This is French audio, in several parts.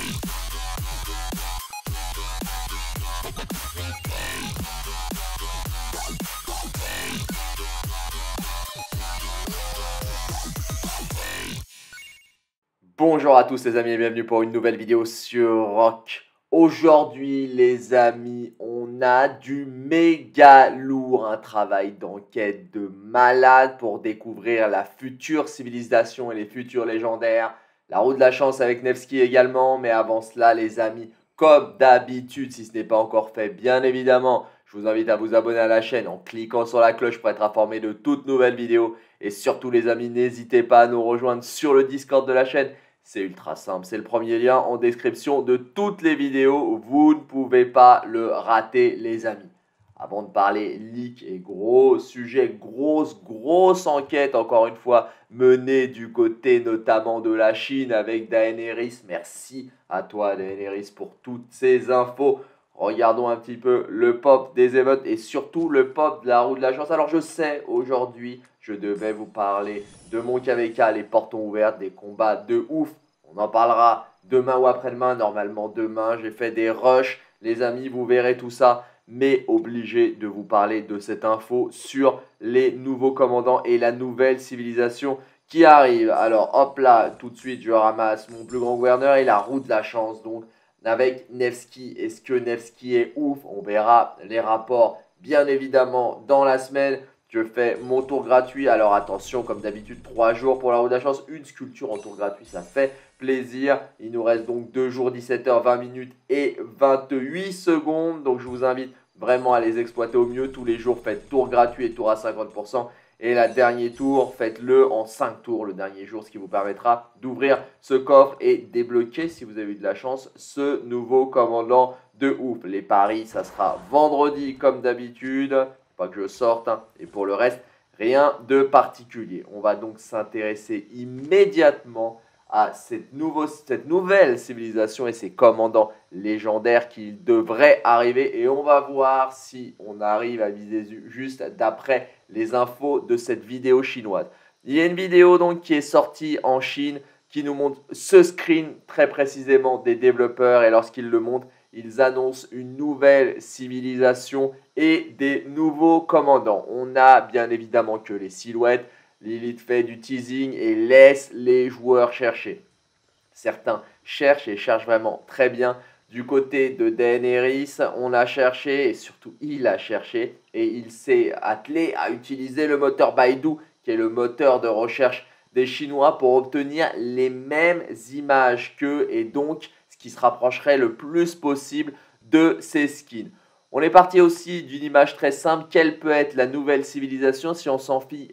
Bonjour à tous les amis et bienvenue pour une nouvelle vidéo sur Rock. Aujourd'hui les amis, on a du méga lourd, un travail d'enquête de malade pour découvrir la future civilisation et les futurs légendaires. La roue de la chance avec Nevsky également, mais avant cela les amis, comme d'habitude, si ce n'est pas encore fait, bien évidemment, je vous invite à vous abonner à la chaîne en cliquant sur la cloche pour être informé de toutes nouvelles vidéos. Et surtout les amis, n'hésitez pas à nous rejoindre sur le Discord de la chaîne. C'est ultra simple, c'est le premier lien en description de toutes les vidéos. Vous ne pouvez pas le rater les amis. Avant de parler leak et gros sujet, grosse enquête encore une fois menée du côté notamment de la Chine avec Daenerys. Merci à toi Daenerys pour toutes ces infos. Regardons un petit peu le pop des émeutes et surtout le pop de la roue de la chance. Alors je sais, aujourd'hui, je devais vous parler de mon KVK, les portes ont ouvertes, des combats de ouf. On en parlera demain ou après-demain, normalement demain. J'ai fait des rushs, les amis, vous verrez tout ça. Mais obligé de vous parler de cette info sur les nouveaux commandants et la nouvelle civilisation qui arrive. Alors hop là, tout de suite, je ramasse mon plus grand gouverneur et la roue de la chance. Donc avec Nevsky, est-ce que Nevsky est ouf? On verra les rapports bien évidemment dans la semaine. Je fais mon tour gratuit. Alors attention, comme d'habitude, 3 jours pour la roue de la chance. Une sculpture en tour gratuit, ça fait plaisir. Il nous reste donc 2 jours, 17h, 20 minutes et 28 secondes. Donc je vous invite vraiment à les exploiter au mieux. Tous les jours, faites tour gratuit et tour à 50%. Et la dernier tour, faites-le en 5 tours le dernier jour, ce qui vous permettra d'ouvrir ce coffre et débloquer, si vous avez eu de la chance, ce nouveau commandant de ouf. Les paris, ça sera vendredi comme d'habitude. Pas que je sorte. Et pour le reste, rien de particulier. On va donc s'intéresser immédiatement à cette nouvelle civilisation et ses commandants légendaires qui devraient arriver. Et on va voir si on arrive à viser juste d'après les infos de cette vidéo chinoise. Il y a une vidéo donc qui est sortie en Chine qui nous montre ce screen très précisément des développeurs. Et lorsqu'ils le montrent, ils annoncent une nouvelle civilisation et des nouveaux commandants. On a bien évidemment que les silhouettes. Lilith fait du teasing et laisse les joueurs chercher. Certains cherchent et cherchent vraiment très bien. Du côté de Daenerys, on a cherché et surtout il a cherché et il s'est attelé à utiliser le moteur Baidu qui est le moteur de recherche des Chinois pour obtenir les mêmes images qu'eux et donc ce qui se rapprocherait le plus possible de ces skins. On est parti aussi d'une image très simple. Quelle peut être la nouvelle civilisation si on s'en fie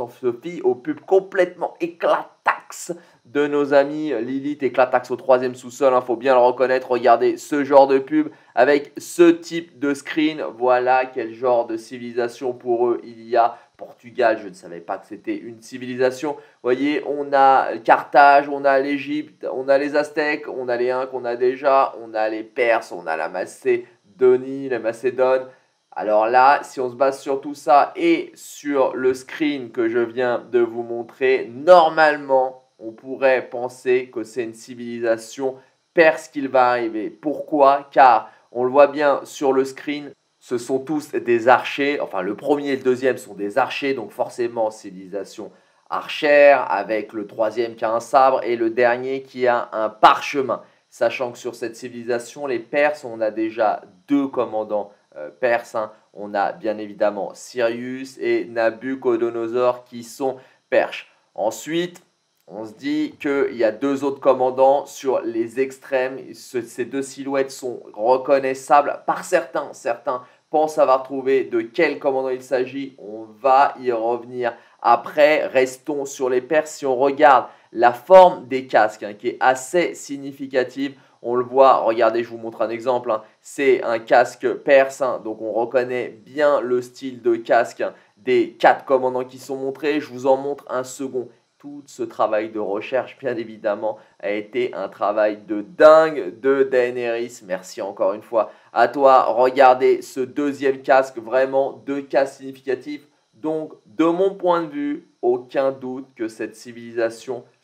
aux pubs complètement éclataxes de nos amis Lilith éclataxe au 3e sous-sol. Faut bien le reconnaître. Regardez ce genre de pub avec ce type de screen. Voilà quel genre de civilisation pour eux il y a. Portugal, je ne savais pas que c'était une civilisation. Vous voyez, on a Carthage, on a l'Égypte, on a les Aztèques, on a les Inques, on a déjà, on a les Perses, on a la Macédonie, la Macédoine. Alors là, si on se base sur tout ça et sur le screen que je viens de vous montrer, normalement, on pourrait penser que c'est une civilisation perse qu'il va arriver. Pourquoi? Car on le voit bien sur le screen, ce sont tous des archers. Enfin, le premier et le deuxième sont des archers, donc forcément civilisation archère, avec le troisième qui a un sabre et le dernier qui a un parchemin. Sachant que sur cette civilisation, les Perses, on a déjà 2 commandants perses. On a bien évidemment Sirius et Nabucodonosor qui sont perses. Ensuite, on se dit qu'il y a 2 autres commandants sur les extrêmes. Ces 2 silhouettes sont reconnaissables par certains. Certains pensent avoir trouvé de quel commandant il s'agit. On va y revenir après. Restons sur les Perses. Si on regarde la forme des casques qui est assez significative, on le voit, regardez, je vous montre un exemple. C'est un casque perse, donc on reconnaît bien le style de casque des 4 commandants qui sont montrés. Je vous en montre un second. Tout ce travail de recherche, bien évidemment, a été un travail de dingue de Daenerys. Merci encore une fois à toi. Regardez ce deuxième casque, vraiment 2 casques significatifs. Donc, de mon point de vue, aucun doute que cette civilisation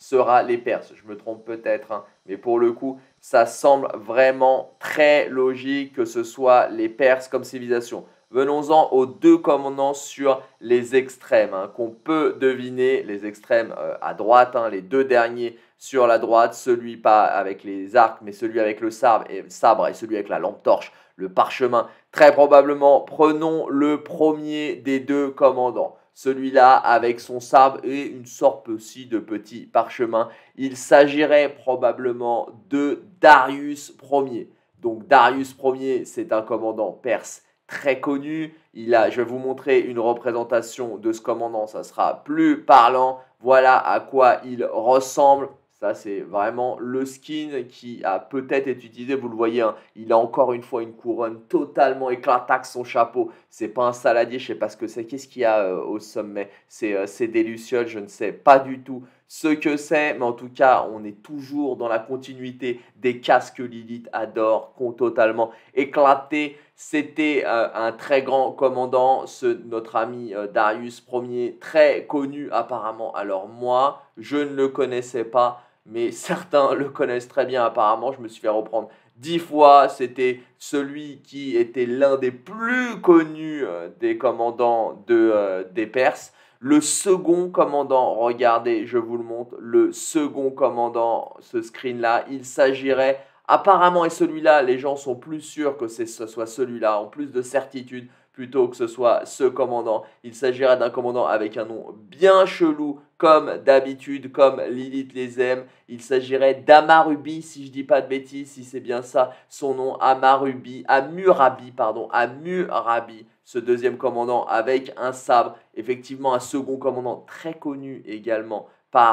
sera les Perses. Je me trompe peut-être, hein, mais pour le coup, ça semble vraiment très logique que ce soit les Perses comme civilisation. Venons-en aux deux commandants sur les extrêmes, hein, qu'on peut deviner, les extrêmes à droite, hein, les deux derniers sur la droite, celui pas avec les arcs, mais celui avec le sabre et celui avec la lampe torche, le parchemin. Très probablement, prenons le premier des deux commandants. Celui-là avec son sabre et une sorte aussi de petit parchemin. Il s'agirait probablement de Darius Ier. Donc Darius Ier, c'est un commandant perse très connu. Je vais vous montrer une représentation de ce commandant, ça sera plus parlant. Voilà à quoi il ressemble. Ça, c'est vraiment le skin qui a peut-être été utilisé. Vous le voyez, hein, il a encore une fois une couronne totalement éclatante, son chapeau. C'est pas un saladier, je sais pas ce que c'est. Qu'est-ce qu'il y a au sommet? C'est des lucioles, je ne sais pas du tout ce que c'est. Mais en tout cas, on est toujours dans la continuité des casques que Lilith adore, qui ont totalement éclaté. C'était un très grand commandant, notre ami Darius Ier, très connu apparemment. Alors moi, je ne le connaissais pas, mais certains le connaissent très bien apparemment. Je me suis fait reprendre 10 fois. C'était celui qui était l'un des plus connus des commandants des Perses. Le second commandant, regardez, je vous le montre, le second commandant, ce screen-là, il s'agirait apparemment, et celui-là, les gens sont plus sûrs que ce soit celui-là, en plus de certitude, plutôt que ce soit ce commandant. Il s'agirait d'un commandant avec un nom bien chelou, comme d'habitude, comme Lilith les aime. Il s'agirait d'Amarubi, si je dis pas de bêtises, si c'est bien ça, son nom, Amurabi, pardon, Amurabi, ce deuxième commandant avec un sabre, effectivement un second commandant très connu également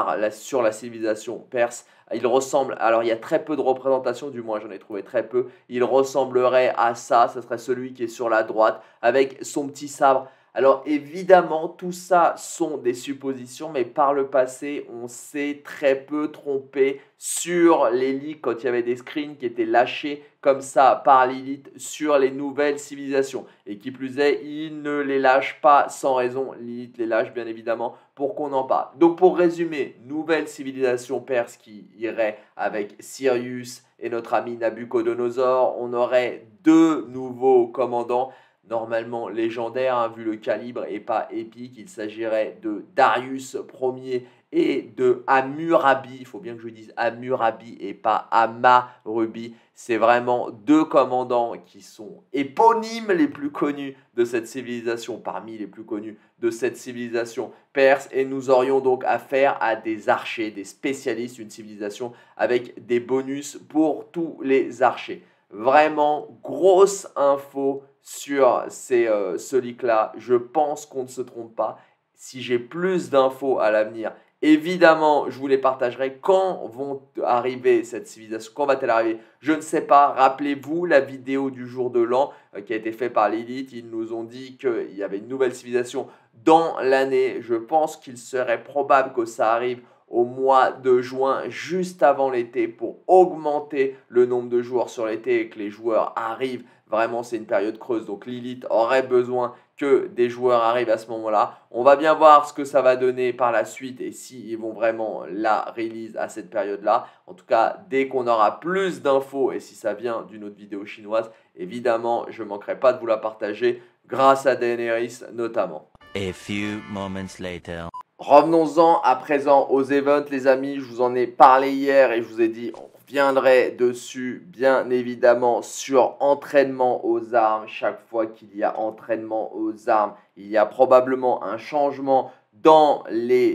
sur la civilisation perse. Il ressemble, alors il y a très peu de représentations, du moins j'en ai trouvé très peu. Il ressemblerait à ça, ce serait celui qui est sur la droite avec son petit sabre. Alors évidemment, tout ça sont des suppositions, mais par le passé, on s'est très peu trompé sur les leaks quand il y avait des screens qui étaient lâchés comme ça par Lilith sur les nouvelles civilisations. Et qui plus est, il ne les lâche pas sans raison. Lilith les lâche bien évidemment pour qu'on en parle. Donc pour résumer, nouvelle civilisation perse qui irait avec Sirius et notre ami Nabucodonosor. On aurait deux nouveaux commandants normalement légendaire, hein, vu le calibre et pas épique. Il s'agirait de Darius Ier et de Hammurabi. Il faut bien que je dise Hammurabi et pas Amarubi. C'est vraiment deux commandants qui sont éponymes les plus connus de cette civilisation, parmi les plus connus de cette civilisation perse. Et nous aurions donc affaire à des archers, des spécialistes, une civilisation avec des bonus pour tous les archers. Vraiment grosse info sur ce leak-là. Je pense qu'on ne se trompe pas. Si j'ai plus d'infos à l'avenir, évidemment, je vous les partagerai. Quand vont arriver cette civilisation? Quand va-t-elle arriver? Je ne sais pas. Rappelez-vous la vidéo du jour de l'an qui a été faite par l'élite. Ils nous ont dit qu'il y avait une nouvelle civilisation dans l'année. Je pense qu'il serait probable que ça arrive au mois de juin, juste avant l'été, pour augmenter le nombre de joueurs sur l'été et que les joueurs arrivent. Vraiment, c'est une période creuse. Donc, Lilith aurait besoin que des joueurs arrivent à ce moment-là. On va bien voir ce que ça va donner par la suite et s'ils vont vraiment la release à cette période-là. En tout cas, dès qu'on aura plus d'infos et si ça vient d'une autre vidéo chinoise, évidemment, je ne manquerai pas de vous la partager grâce à Daenerys notamment. A few moments later. Revenons-en à présent aux events, les amis. Je vous en ai parlé hier et je vous ai dit on reviendrait dessus, bien évidemment, sur entraînement aux armes. Chaque fois qu'il y a entraînement aux armes, il y a probablement un changement dans les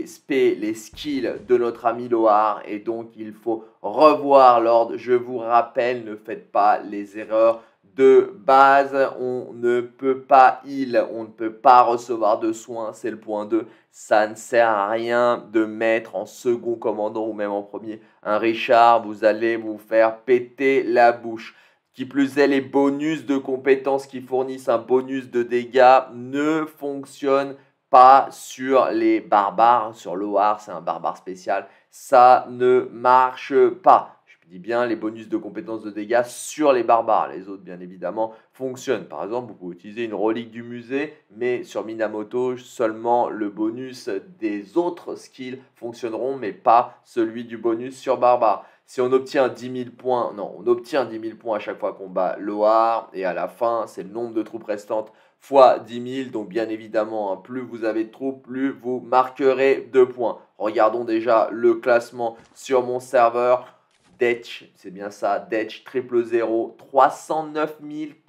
skills de notre ami Loar. Et donc, il faut revoir l'ordre. Je vous rappelle, ne faites pas les erreurs de base. On ne peut pas on ne peut pas recevoir de soins, c'est le point 2. Ça ne sert à rien de mettre en second commandant ou même en premier un Richard. Vous allez vous faire péter la bouche. Qui plus est, les bonus de compétences qui fournissent un bonus de dégâts ne fonctionnent pas sur les barbares. Sur Loar, c'est un barbare spécial. Ça ne marche pas. Je dis bien les bonus de compétences de dégâts sur les barbares. Les autres, bien évidemment, fonctionnent. Par exemple, vous pouvez utiliser une relique du musée, mais sur Minamoto, seulement le bonus des autres skills fonctionneront, mais pas celui du bonus sur barbare. Si on obtient 10 000 points, non, on obtient 10 000 points à chaque fois qu'on bat Loar, et à la fin, c'est le nombre de troupes restantes fois 10 000. Donc, bien évidemment, hein, plus vous avez de troupes, plus vous marquerez de points. Regardons déjà le classement sur mon serveur. Detch, c'est bien ça, Detch 000, 309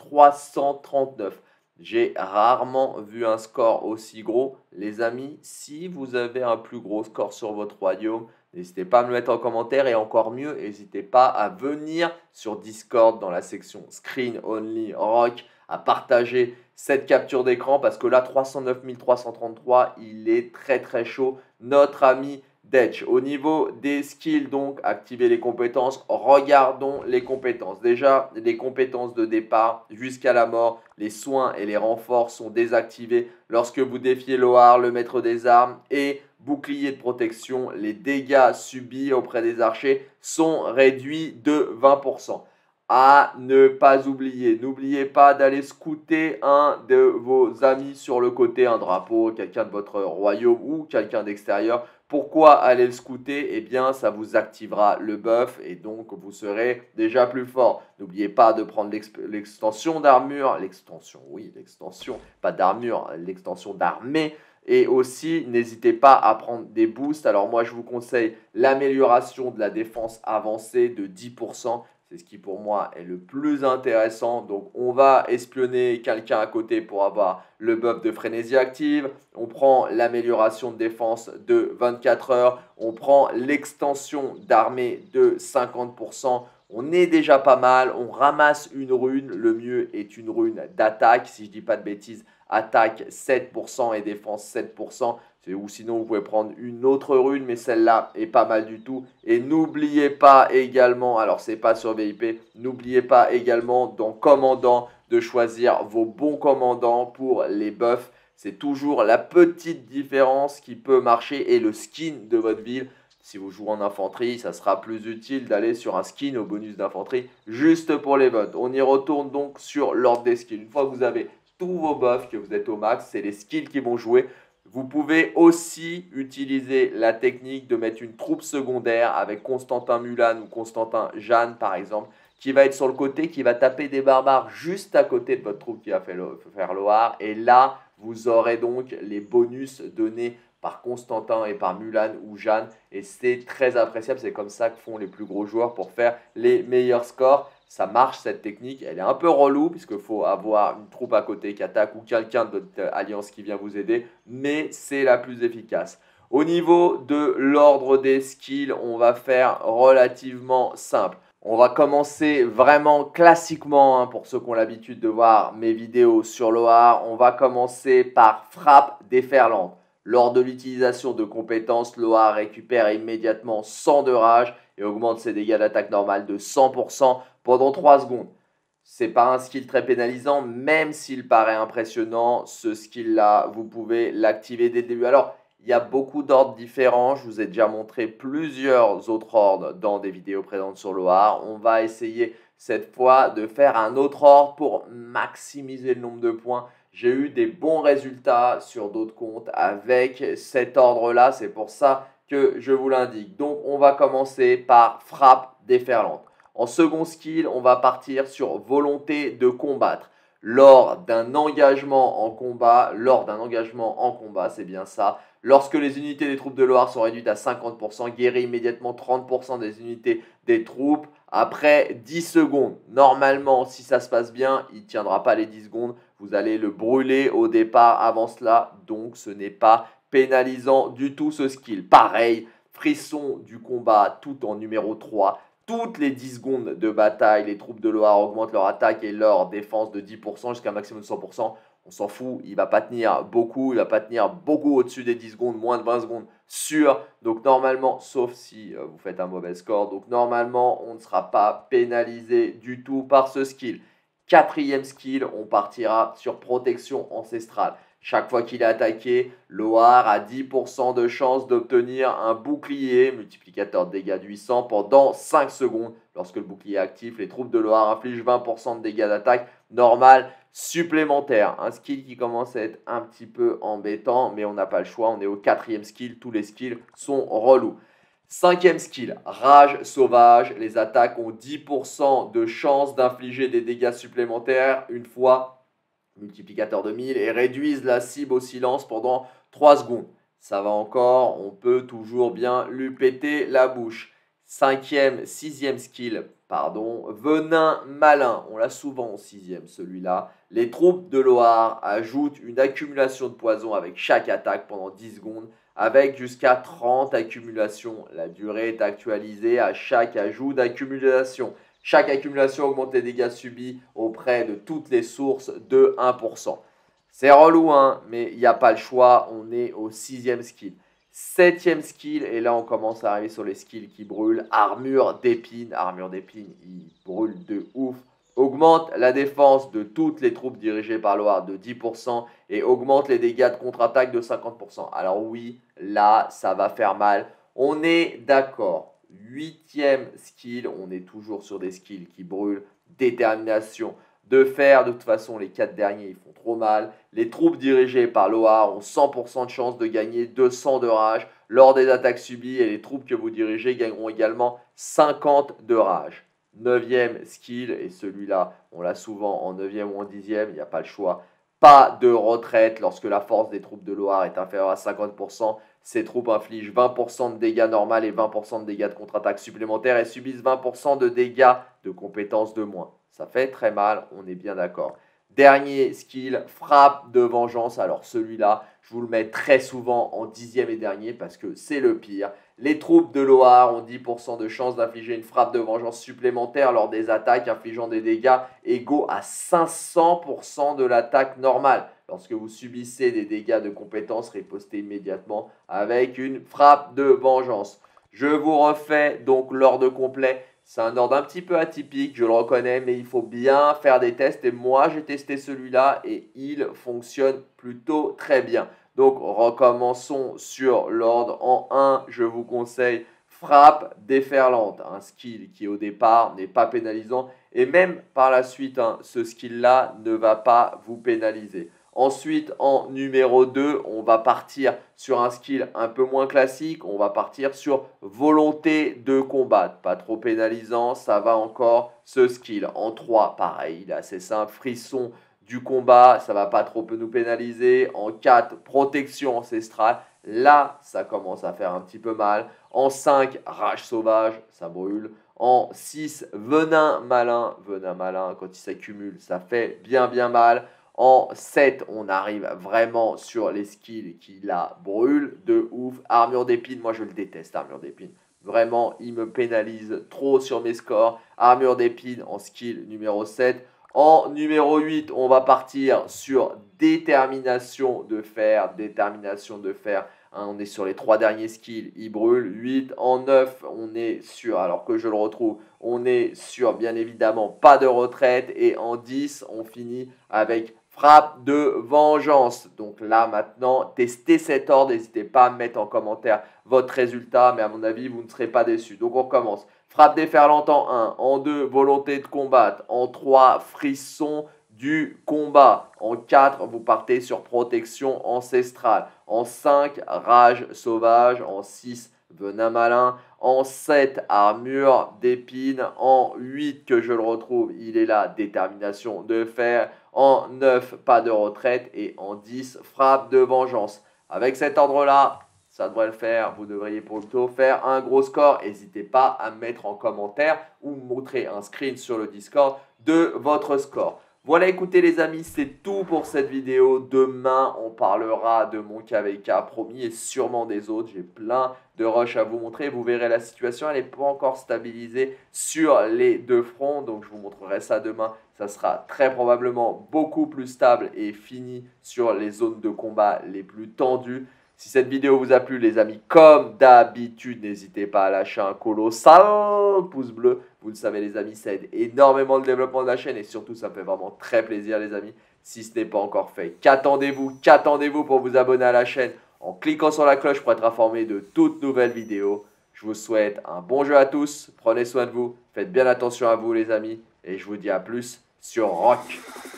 339. J'ai rarement vu un score aussi gros. Les amis, si vous avez un plus gros score sur votre royaume, n'hésitez pas à me le mettre en commentaire et encore mieux, n'hésitez pas à venir sur Discord dans la section Screen Only Rock, à partager cette capture d'écran parce que là, 309 333, il est très très chaud. Notre ami Detch. Au niveau des skills, donc, activer les compétences. Regardons les compétences. Déjà, les compétences de départ jusqu'à la mort. Les soins et les renforts sont désactivés lorsque vous défiez Loar, le maître des armes, et bouclier de protection. Les dégâts subis auprès des archers sont réduits de 20%. À ne pas oublier, n'oubliez pas d'aller scouter un de vos amis sur le côté, un drapeau, quelqu'un de votre royaume ou quelqu'un d'extérieur. Pourquoi aller le scouter? Eh bien, ça vous activera le buff et donc vous serez déjà plus fort. N'oubliez pas de prendre l'extension d'armure, l'extension, pas d'armure, l'extension d'armée. Et aussi, n'hésitez pas à prendre des boosts. Alors moi, je vous conseille l'amélioration de la défense avancée de 10%. C'est ce qui pour moi est le plus intéressant. Donc on va espionner quelqu'un à côté pour avoir le buff de frénésie active. On prend l'amélioration de défense de 24 heures. On prend l'extension d'armée de 50%. On est déjà pas mal. On ramasse une rune. Le mieux est une rune d'attaque. Si je ne dis pas de bêtises, attaque 7% et défense 7%. Ou sinon, vous pouvez prendre une autre rune, mais celle-là est pas mal du tout. Et n'oubliez pas également, alors c'est pas sur VIP, n'oubliez pas également dans commandant de choisir vos bons commandants pour les buffs. C'est toujours la petite différence qui peut marcher et le skin de votre ville. Si vous jouez en infanterie, ça sera plus utile d'aller sur un skin au bonus d'infanterie juste pour les votes. On y retourne donc sur l'ordre des skills. Une fois que vous avez tous vos buffs, que vous êtes au max, c'est les skills qui vont jouer. Vous pouvez aussi utiliser la technique de mettre une troupe secondaire avec Constantin Mulan ou Constantin Jeanne par exemple, qui va être sur le côté, qui va taper des barbares juste à côté de votre troupe qui va faire Loar. Et là, vous aurez donc les bonus donnés par Constantin et par Mulan ou Jeanne. Et c'est très appréciable, c'est comme ça que font les plus gros joueurs pour faire les meilleurs scores. Ça marche cette technique, elle est un peu relou puisqu'il faut avoir une troupe à côté qui attaque ou quelqu'un de votre alliance qui vient vous aider, mais c'est la plus efficace. Au niveau de l'ordre des skills, on va faire relativement simple. On va commencer vraiment classiquement, pour ceux qui ont l'habitude de voir mes vidéos sur Loar, on va commencer par frappe déferlante. Lors de l'utilisation de compétences, Loar récupère immédiatement 100 de rage et augmente ses dégâts d'attaque normale de 100% pendant 3 secondes. C'est pas un skill très pénalisant, même s'il paraît impressionnant, ce skill-là, vous pouvez l'activer dès le début. Alors, il y a beaucoup d'ordres différents, je vous ai déjà montré plusieurs autres ordres dans des vidéos présentes sur Loar. On va essayer cette fois de faire un autre ordre pour maximiser le nombre de points. J'ai eu des bons résultats sur d'autres comptes avec cet ordre-là, c'est pour ça que je vous l'indique. Donc, on va commencer par frappe déferlante. En second skill, on va partir sur volonté de combattre. Lors d'un engagement en combat, c'est bien ça. Lorsque les unités des troupes de Loar sont réduites à 50%, guérit immédiatement 30% des unités des troupes après 10 secondes. Normalement, si ça se passe bien, il ne tiendra pas les 10 secondes. Vous allez le brûler au départ avant cela, donc ce n'est pas pénalisant du tout ce skill. Pareil, frisson du combat tout en numéro 3. Toutes les 10 secondes de bataille, les troupes de Loar augmentent leur attaque et leur défense de 10% jusqu'à un maximum de 100%. On s'en fout, il ne va pas tenir beaucoup, il ne va pas tenir beaucoup au-dessus des 10 secondes, moins de 20 secondes sûr. Donc normalement, sauf si vous faites un mauvais score, donc normalement on ne sera pas pénalisé du tout par ce skill. Quatrième skill, on partira sur protection ancestrale. Chaque fois qu'il est attaqué, Loar a 10% de chance d'obtenir un bouclier, multiplicateur de dégâts de 800, pendant 5 secondes. Lorsque le bouclier est actif, les troupes de Loar infligent 20% de dégâts d'attaque normale supplémentaires. Un skill qui commence à être un petit peu embêtant, mais on n'a pas le choix. On est au 4e skill, tous les skills sont relous. 5e skill, rage sauvage. Les attaques ont 10% de chance d'infliger des dégâts supplémentaires une fois multiplicateur de 1000 et réduisent la cible au silence pendant 3 secondes. Ça va encore, on peut toujours bien lui péter la bouche. 6e skill, venin malin. On l'a souvent au 6e celui-là. Les troupes de Loar ajoutent une accumulation de poison avec chaque attaque pendant 10 secondes, avec jusqu'à 30 accumulations. La durée est actualisée à chaque ajout d'accumulation. Chaque accumulation augmente les dégâts subis auprès de toutes les sources de 1%. C'est relou, hein, mais il n'y a pas le choix. On est au 6e skill. 7e skill, et là on commence à arriver sur les skills qui brûlent. Armure d'épine. Armure d'épine, il brûle de ouf. Augmente la défense de toutes les troupes dirigées par Loar de 10% et augmente les dégâts de contre-attaque de 50%. Alors oui, là, ça va faire mal. On est d'accord. 8e skill, on est toujours sur des skills qui brûlent. Détermination de fer, de toute façon les 4 derniers ils font trop mal. Les troupes dirigées par Loar ont 100% de chance de gagner 200 de rage lors des attaques subies et les troupes que vous dirigez gagneront également 50 de rage. 9e skill, et celui-là on l'a souvent en 9e ou en 10e, il n'y a pas le choix. Pas de retraite lorsque la force des troupes de Loar est inférieure à 50%. Ces troupes infligent 20% de dégâts normaux et 20% de dégâts de contre-attaque supplémentaires et subissent 20% de dégâts de compétences de moins. Ça fait très mal, on est bien d'accord. Dernier skill, frappe de vengeance. Alors celui-là, je vous le mets très souvent en 10e et dernier parce que c'est le pire. Les troupes de Loar ont 10% de chance d'infliger une frappe de vengeance supplémentaire lors des attaques infligeant des dégâts égaux à 500% de l'attaque normale. Lorsque vous subissez des dégâts de compétences, ripostez immédiatement avec une frappe de vengeance. Je vous refais donc l'ordre complet. C'est un ordre un petit peu atypique, je le reconnais, mais il faut bien faire des tests. Et moi, j'ai testé celui-là et il fonctionne plutôt très bien. Donc, recommençons sur l'ordre. En 1, je vous conseille frappe déferlante. Un skill qui, au départ, n'est pas pénalisant. Et même par la suite, ce skill-là ne va pas vous pénaliser. Ensuite, en numéro 2, on va partir sur un skill un peu moins classique. On va partir sur volonté de combattre. Pas trop pénalisant, ça va encore ce skill. En 3, pareil, il est assez simple. Frisson du combat, ça va pas trop nous pénaliser. En 4, protection ancestrale. Là, ça commence à faire un petit peu mal. En 5, rage sauvage, ça brûle. En 6, venin malin. Venin malin, quand il s'accumule, ça fait bien mal. En 7, on arrive vraiment sur les skills qui la brûlent de ouf. Armure d'épine, moi je le déteste, armure d'épine. Vraiment, il me pénalise trop sur mes scores. Armure d'épine en skill numéro 7. En numéro 8, on va partir sur détermination de fer. Détermination de fer. On est sur les 3 derniers skills, il brûle. 8 en 9, on est sur, alors que je le retrouve, on est sur bien évidemment pas de retraite. Et en 10, on finit avec frappe de vengeance. Donc là maintenant, testez cet ordre. N'hésitez pas à mettre en commentaire votre résultat. Mais à mon avis, vous ne serez pas déçus. Donc on commence. Frappe déferlante en 1. En 2, volonté de combattre. En 3, frisson du combat. En 4, vous partez sur protection ancestrale. En 5, rage sauvage. En 6, venin malin. En 7, armure d'épine. En 8, que je le retrouve, il est là, détermination de fer. En 9, pas de retraite. Et en 10, frappe de vengeance. Avec cet ordre-là, ça devrait le faire. Vous devriez plutôt faire un gros score. N'hésitez pas à me mettre en commentaire ou me montrer un screen sur le Discord de votre score. Voilà, écoutez les amis, c'est tout pour cette vidéo. Demain, on parlera de mon KVK, promis, et sûrement des autres. J'ai plein de rushs à vous montrer. Vous verrez, la situation, elle n'est pas encore stabilisée sur les deux fronts. Donc, je vous montrerai ça demain. Ça sera très probablement beaucoup plus stable et fini sur les zones de combat les plus tendues. Si cette vidéo vous a plu les amis, comme d'habitude, n'hésitez pas à lâcher un colossal pouce bleu. Vous le savez les amis, ça aide énormément le développement de la chaîne et surtout ça me fait vraiment très plaisir les amis. Si ce n'est pas encore fait, qu'attendez-vous pour vous abonner à la chaîne en cliquant sur la cloche pour être informé de toutes nouvelles vidéos. Je vous souhaite un bon jeu à tous, prenez soin de vous, faites bien attention à vous les amis et je vous dis à plus sur Rock.